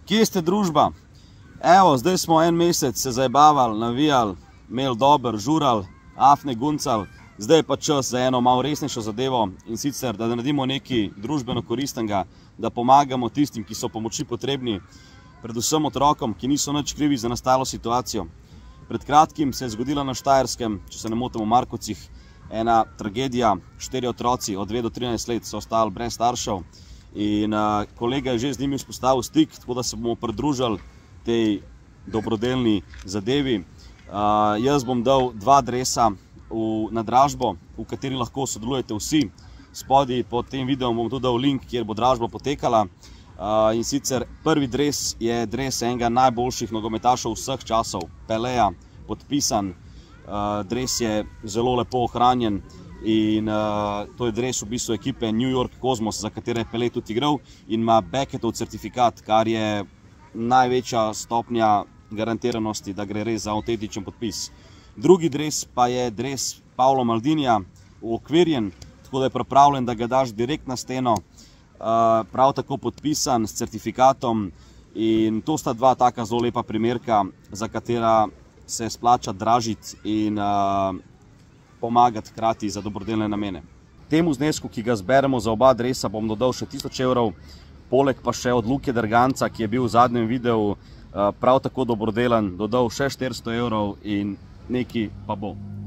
Kje ste družba? Evo, zdaj smo en mesec se zajebavali, navijali, imeli dober, žurali, afne guncal. Zdaj je pa čas za eno malo resnejšo zadevo in sicer, da naredimo nekaj družbeno koristnega, da pomagamo tistim, ki so pomoči potrebni, predvsem otrokom, ki niso nič krivi za nastalo situacijo. Pred kratkim se je zgodila na Štajerskem, če se ne motim v Markovcih, ena tragedija. 4 otroci od 2 do 13 let so ostali brez staršev in kolega je že z njimi vzpostavil stik, tako da se bomo pridružili tej dobrodelni zadevi. Jaz bom dal 2 dresa na dražbo, v kateri lahko sodelujete vsi. Spodaj pod tem videom bom tudi dal link, kjer bo dražba potekala. In sicer prvi dres je dres enega najboljših nogometašev vseh časov, Peleja, podpisan. Dres je zelo lepo ohranjen in to je dres v bistvu ekipe New York Cosmos, za katere je Pele tudi igral in ima Beckettov certifikat, kar je največja stopnja garantiranosti, da gre res za avtentičen podpis. Drugi dres pa je dres Paolo Maldinija, uokvirjen, tako da je pripravljen, da ga daš direkt na steno, prav tako podpisan s certifikatom in to sta 2 taka zelo lepa primerka, za katera se splača dražiti in pomagati hkrati za dobrodelne namene. Temu znesku, ki ga zberemo za oba dresa, bom dodal še 1000 evrov, poleg pa še od Luke Drganca, ki je bil v zadnjem videu prav tako dobrodelen, dodal še 400 evrov in nekaj pa bo.